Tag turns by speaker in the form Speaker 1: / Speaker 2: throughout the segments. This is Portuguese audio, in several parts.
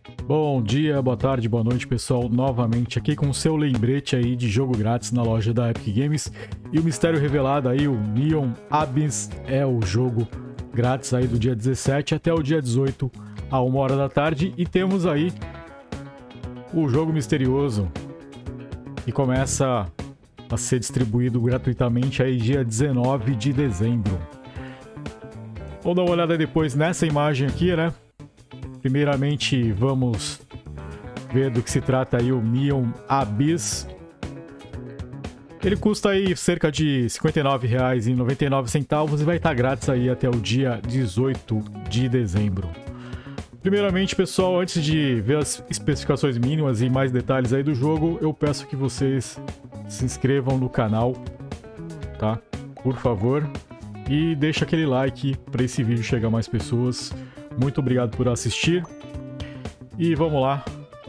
Speaker 1: Bom dia, boa tarde, boa noite, pessoal. Novamente aqui com o seu lembrete aí de jogo grátis na loja da Epic Games. E o mistério revelado aí, o Neon Abyss, é o jogo grátis aí do dia 17 até o dia 18, a 1 hora da tarde. E temos aí o jogo misterioso, que começa a ser distribuído gratuitamente aí dia 19 de dezembro. Vamos dar uma olhada depois nessa imagem aqui, né? Primeiramente, vamos ver do que se trata aí o Neon Abyss. Ele custa aí cerca de R$ 59,99 e vai estar grátis aí até o dia 18 de dezembro. Primeiramente, pessoal, antes de ver as especificações mínimas e mais detalhes aí do jogo, eu peço que vocês se inscrevam no canal, tá? Por favor. E deixa aquele like para esse vídeo chegar a mais pessoas. Muito obrigado por assistir. E vamos lá.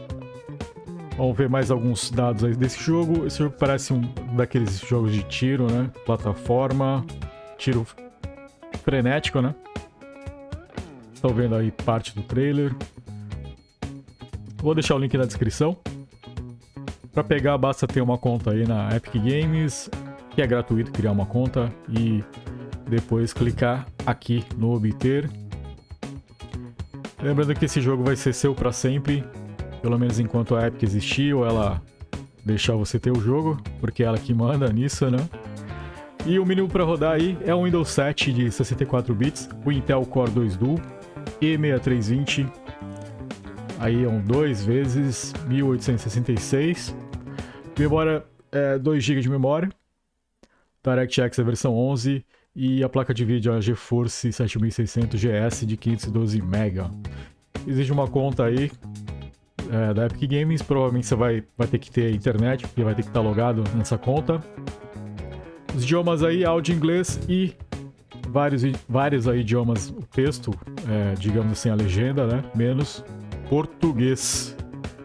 Speaker 1: Vamos ver mais alguns dados aí desse jogo. Esse jogo parece um daqueles jogos de tiro, né? Plataforma, tiro frenético, né? Estão vendo aí parte do trailer. Vou deixar o link na descrição. Para pegar, basta ter uma conta aí na Epic Games, que é gratuito criar uma conta e depois clicar aqui no obter. Lembrando que esse jogo vai ser seu para sempre, pelo menos enquanto a Epic existir ou ela deixar você ter o jogo, porque é ela que manda nisso, né? E o mínimo para rodar aí é um Windows 7 de 64 bits, o Intel Core 2 Duo E6320, aí é um 2 vezes 1866, memória 2 GB de memória, DirectX é a versão 11 e a placa de vídeo é a GeForce 7600 GS de 512 MB. Existe uma conta aí da Epic Games, provavelmente você vai ter que ter internet, porque vai ter que estar logado nessa conta. Os idiomas aí, áudio em inglês e vários aí idiomas, o texto, digamos assim, a legenda, né? Menos português.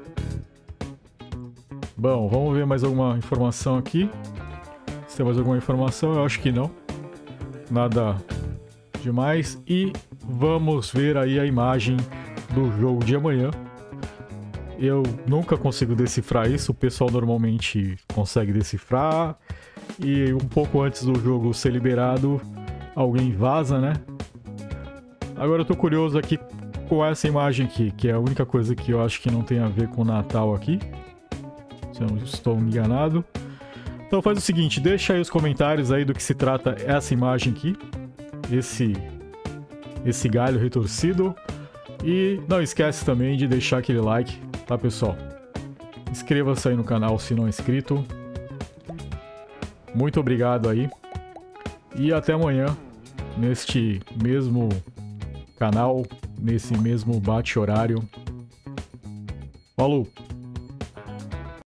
Speaker 1: Bom, vamos ver mais alguma informação aqui. Se tem mais alguma informação, eu acho que não. Nada demais. E vamos ver aí a imagem do jogo de amanhã. Eu nunca consigo decifrar isso, o pessoal normalmente consegue decifrar. E um pouco antes do jogo ser liberado, alguém vaza, né? Agora eu tô curioso aqui com essa imagem aqui, que é a única coisa que eu acho que não tem a ver com o Natal aqui. Se eu não estou enganado. Então faz o seguinte, deixa aí os comentários aí do que se trata essa imagem aqui. Esse galho retorcido. E não esquece também de deixar aquele like, tá, pessoal? Inscreva-se aí no canal se não é inscrito. Muito obrigado aí. E até amanhã, neste mesmo canal, nesse mesmo bate-horário. Falou!